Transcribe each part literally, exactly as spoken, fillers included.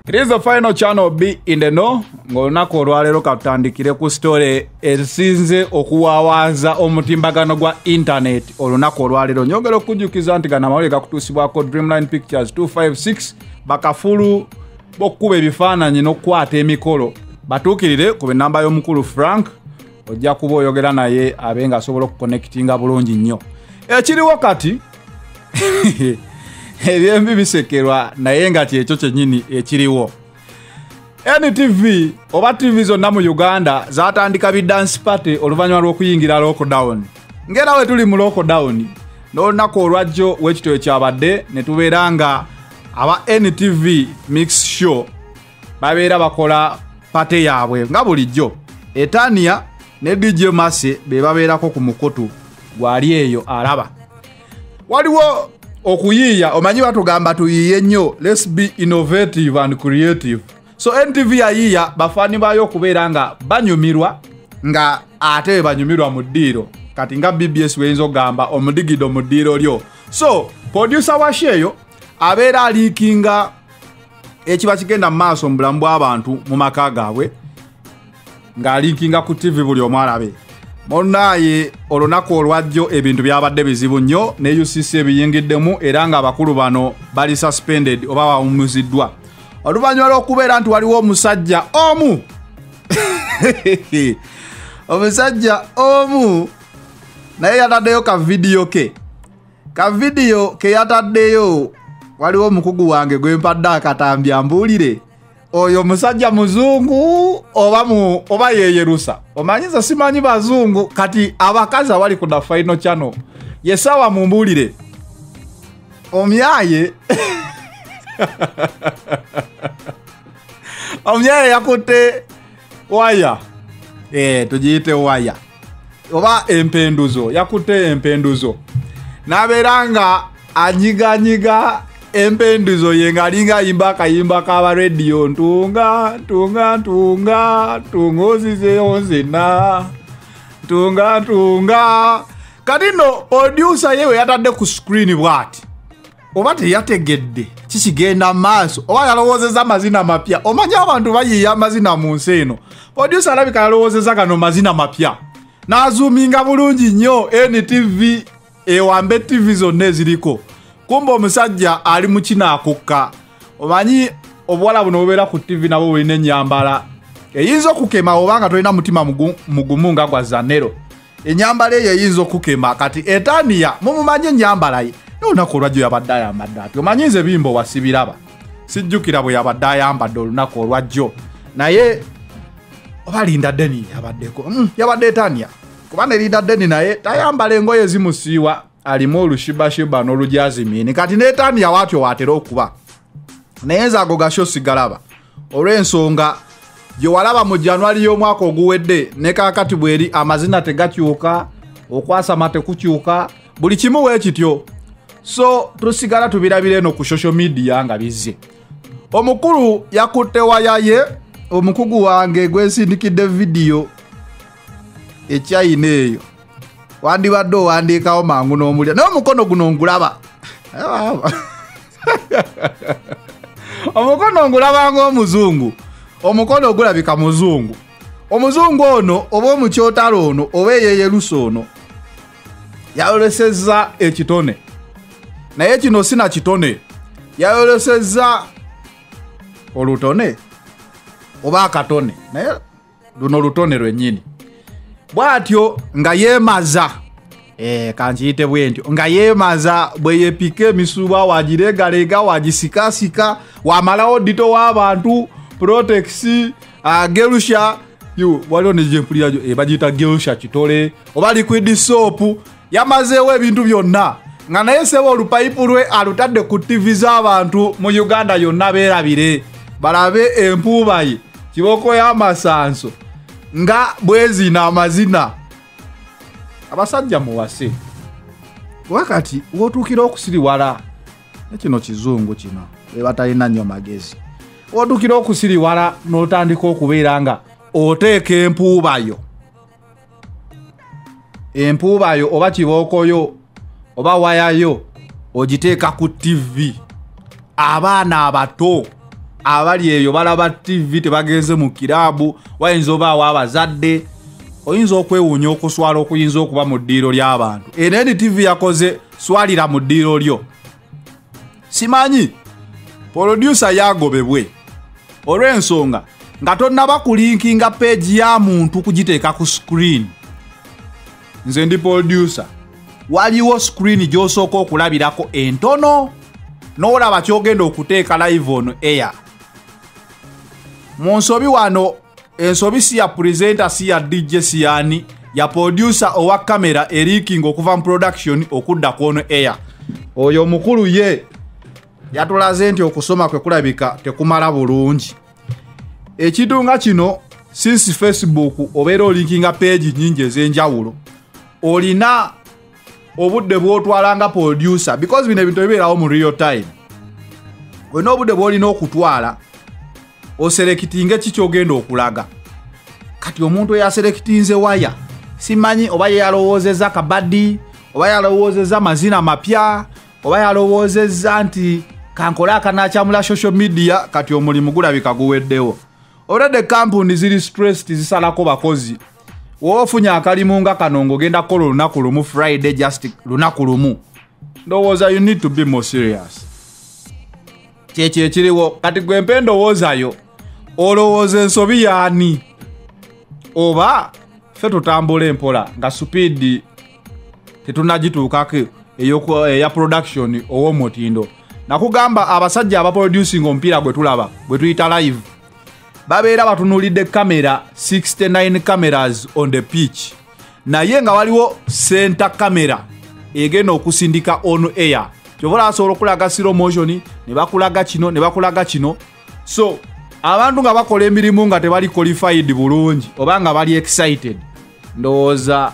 It is the final channel B in the know. Ngolunaku olwaleero katutandikire ku story esinze okuwawaza omutimbagano gwa internet olunaku olwaleero. Nyongera okujjukiza nti gana mawulire gakutuusibwako Dreamline Pictures two five six bakafulu bokkuba ebifaananyi n'okukwata emikolo batuukirire ku nnamba y'omukulu Frank ojja kuba oyogera naye abe nga asobola okuconnectinga bulungi nnyo. Ekiriwo kati ebyembi bisekerwa naye nga kyekyo kyennyini ekiriwo. N T V oba T V zonna mu Uganda zatandika bi dance party oluvannyuma lw'okuyingira lockdown. Ngera we tuli mu lockdown n'olunaku olwajjo w'ekityo ekyabadde ne tubeera nga aba N T V mix show babeera bakola party yaabwe nga bulijjo. Etania ne D J Mase be babeerako ku mukutu gwali eyo alaba. Waliwo okuyiya omanyi batugamba tuyiye nnyo, let's be innovative and creative. So N T V ayiya bafani bayo okubeera nga banyumirwa nga ate banyumirwa mu ddiiro kati nga B B S weyinza ogamba omudigido mu ddiiro lyo. So producer wa sheyo abeera aliikinga ekiba kigenda mu maaso mu bulamu bw'abantu mu maka gaabwe nga aliikinga ku T V buli omu alabe. Monnaye olunaku olwajjo ebintu byabadde bizibu nnyo ne U C C ebiyingiddemu era nga abakulu bano bali suspended oba bawumuziddwa oluvannyuma lw'okubeera nti waliwo omusajja omu omusajja omu naye yataddeyo ka vidiyo ke ka vidiyo ke yataddeyo waliwo omukugu wange gwe mpadde akatambi ambuulire oyo musajja muzungu oba mu oba yeyerusa omanyiza simanyi bazungu kati abakazi abali ku the final channel yesawa mumbulire omyaye omyaye yakutte waya eh tujiyite waya oba empenduzo yakutte empenduzo naberanga anyiganyiga empenduzo yengalinga imba kayimba kaba radio ntunga tunga tunga tungozize onzina tunga tunga kadino producer yewe yatadde ku screen bwati obate yategedde kikigenda maaso oba yalowozeza amazina mapya omanya abantu bayiya amazina mu nsi eno producer alabika yalowozeza gano mazina mapya nazuminga bulungi nnyo N T V ewambe T V zonna eziriko kumba omusajja ali mu kinaakukka omanyi obwala buno obeera ku T V nabo bulina ennyambala eyinza okukema obanga tolina mutima mugumu nga gwa Zanero. Ennyambala eyo eyinza okukema kati Etania mumumanyi ennyambala ye olunaku olwajjo yabadde ayambadde ati omanyi nze bimbo wasibiraba sijjukira bwe yabadde ayambadde olunaku olwajjo naye oba Linda Deni yabaddeko mm, yabadde Etania kuba ne Linda Deni naye tayambala engoye ezimusiiwa alimu olushibashiba n'olujazimini kati n'Etania watyo watera okuba naye nze ago gasho sigalaba olw'ensonga gye walaba mu January y'omwaka oguwedde ne kaakati bweri amazina tegakyuka okwasama tekukyuka buli kimu weekityo. So tusigala tubirabire eno ku social media nga bizze omukulu yakutte waya ye omukugu wange gwesindikidde video ekyayina eyo wandibadde owandiikawo mangu n'omulya naye omukono guno ngulaba omukono ngulaba ng'omuzungu omukono ogulabika muzungu omuzungu ono oba omukyotalo ono oba eyeyerusa ono yayolesezza ekitone naye kino sina kitone yayolesezza olutone oba akatone naye luno lutone lwennyini bwatyo nga yeemaza eh kanjiyite bwentyo nga yeemaza bwe yepike emisuba wagiregalega wagisikasika wamalawo dito w'abantu protex uh, gerusha yu waliwo nejempulirajo e bagita gerusha kitole oba liquid soap yamazeewo ebintu byonna nga naye sebo olupayipu lwe alutadde ku T V z'abantu mu Uganda yonna beerabire balabe empuuba ye kiboko y'amasanso nga bwezina amazina abasajja muwase wakati wotuukira okusiriwala ekino kizungu kino ebatalina nnyo magezi wotuukira okusiriwala n'otandika okubeera nga oteeka empuubayo empuubayo oba kibookoyo oba wayayo ogiteeka ku T V abaana abato abali eyo balaba T V tebagenze mu kirabu wayinza obaawo abazadde oyinza okwewuunya okuswala okuyinza okuba mu ddiiro ly'abantu eno N T V yakoze swalira mu ddiiro lyo simanyi producer yagobebwe olw'ensonga nga tonnaba kulinkinga page ya muntu kugiteeka ku screen nze ndi producer waliwo screen gy'osooka okulabirako entono n'olaba kyogenda okuteeka live on air mu nsobi wano ensobi si ya presenter si ya D J si yani ya producer owa kamera erikinga okuva mu production okudda ku ono air oyo omukulu ye yatulaze nti okusoma kwe kulabika tekumala bulungi ekintu nga kino since Facebook obeera olinkinga page nyingi ez'enjawulo olina obudde bw'otwala nga producer because bino ebintu bibeerawo mu real time olina obudde bw'olina okutwala oselekitinga kikyogenda okulaga kati omuntu eyaselekitinze waya simanyi oba yalowoozezza kabadi oba yalowoozezza mazina mapya oba yalowoozezza nti kankola akanakyamula social media kati omulimu gulabika guweddewo olwedde kampuni ziri stressed zisalako bakozi woofunya akalimu nga kano ng'ogenda kukola olunaku lumu Friday just lunaku lumu ndowooza you need to be more serious kyekyo ekiriwo kati gwe mpe ndowoozayo olowooza ensobi yaani oba ffe tutambula empola nga speed tetunagituukako eya production ow'omutindo nakugamba abasajja abaproducing omupiira gwe tulaba gwe tuyita live babeera batunulidde kamera sixty-nine cameras on the pitch naye nga waliwo center camera egenda okusindika on air kyobola asobola okulaga slow motion ne bakulaga kino ne bakulaga kino so abantu nga bakola emirimu nga tebali qualified bulungi oba nga bali excited ndowooza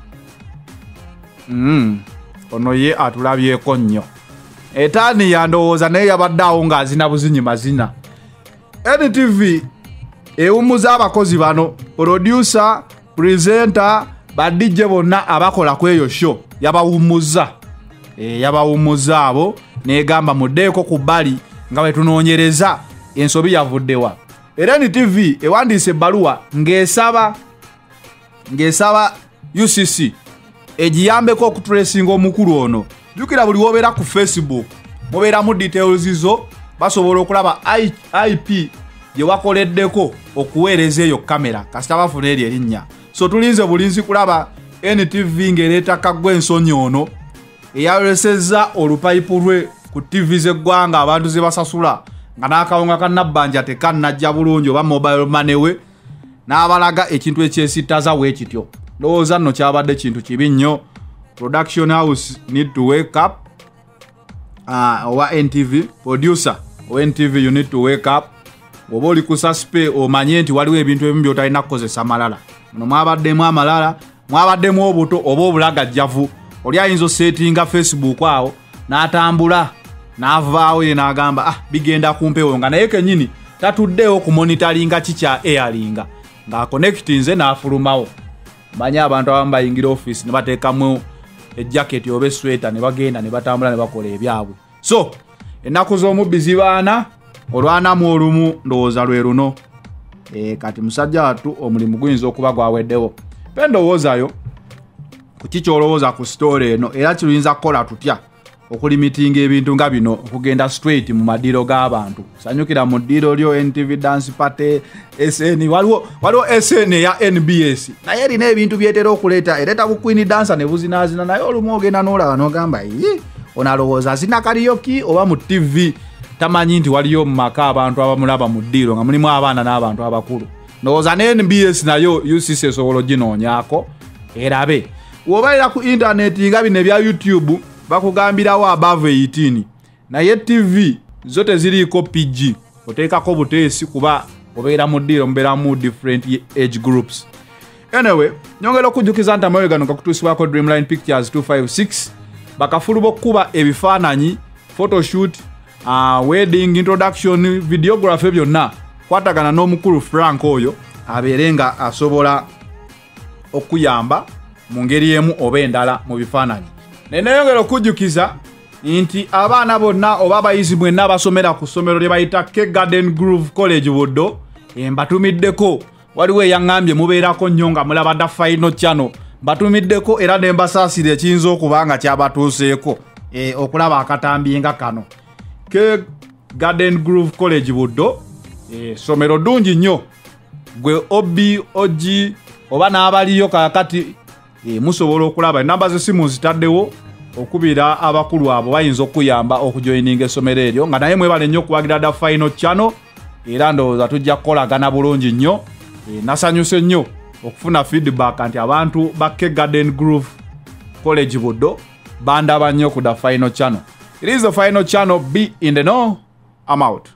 mm, ono ye atulabyeko nnyo etaani yandowooza naye yabaddeawo ng'azina buzinyi mazina N T V ewumuza abakozi bano producer presenter ba D J bonna abakola ku eyo show yabawumuza e, yabawumuza abo negamba muddeeko ku bbali nga bwe tunoonyereza ensobi yavuddewa era N T V ewandiise ebbaluwa ng'esaba ng'esaba U C C egiyambeko okutulesinga omukulu ono jukira buli wobeera ku Facebook mubeera mu details zo basobola okulaba I P gye wakoleddeko okuweereza eyo kamera kasita bafuna eri erinnya so tulinze bulinzi kulaba N T V ng'ereeta kaggwa ensonyi ono eyalesezza olupayipu lwe ku T V z'eggwanga abantu ze basasula nga n'akawunga ka nabbanja tekannajja bulungi oba mobile money we n'abalaga ekintu ekyesittaza weekityo ndowooza nno kyabadde kintu kibi nnyo production house need to wake up uh, owa N T V producer owa N T V you need to wake up oba oli ku suspe omanye nti waliwo ebintu ebimu by'otalina kukozesa malala muno mwabaddemu amalala mwabaddemu obuto oba obulagajjavu oli ayinza osetinga Facebook awo n'atambula n'avaawo ye n'agamba ah bigenda kumpewo nga naye kennyini tatuddeewo ku monitoringa kikya airinga ng'akonectinze n'afulumawo manya abantu abamu bayingira office ne bateekamu ejaketi oba esweta ne bagenda ne batambula ne bakola ebyabwe so ennaku z'omubbi zibaana olwanamu olumu ndowooza lwe luno e, kati musajja watu omulimu guyinza okuba gwaweddewo pe ndowoozayo ku kikyolowooza ku story eno era kiruyinza kukola tutya okulimitinga ebintu nga bino okugenda straight mu madiro g'abantu sanyukira mu ddiro lyo N T V dance party S N waliwo waliwo S N ya N B S naye erina ebintu byetera okuleeta ereeta bu queen dancer ne buzinaazina naye olumu ogenda n'olaba n'ogamba yi onalowooza azina karaoke oba mu T V tamanyi nti waliyo mu maka abantu abamulaba mu ddiro nga mulimu abaana n'abantu abakulu ndowooza ne N B S nayo U C C esobola oginoonyaako erabe wobaira ku internet nga bino ebya YouTube bakugambirawo above eighteen naye T V zote ziriiko P G oteekako buteesi kuba obeera mu ddiro mubeera mu different age groups anyway nyongera okujjukiza nti amawe gano gakutuusibwako Dreamline Pictures two five six bakafulu b'okkuba ebifaananyi photoshoot uh, wedding introduction videography byonna kwatagana n'omukulu Frank oyo abeere nga asobola okuyamba mu ngeri emu oba endala mu bifaananyi nenayongera okujjukiza nti abaana bonna oba abayizi mwenna abasomera ku ssomero lye bayita K Garden Groove College Buddo mbatumiddeko waliwo eyaŋŋambye mubeerako nnyo nga mulaba da Final Channel mbatumiddeko era ne mbasaasira ekiyinza okuba nga kyabatuuseeko e, okulaba akatambi nga kano K Garden Groove College Buddo e, ssomero ddungi nnyo gwe obi ogi oba n'abaliyo kakati e, musobola okulaba enamba z'essimu zitaddewo okubira abakulu abo bayinza okuyamba okujoininga essomero eryo nga naye mwebale nnyo okuwagira da Final Channel era ndowooza tujja kukolagana bulungi nnyo e, nasanyuse nnyo okufuna feedback nti abantu ba K Garden Groove College Buddo bandaba nnyo ku da Final Channel. It is the Final Channel. Be in the know. I'm out.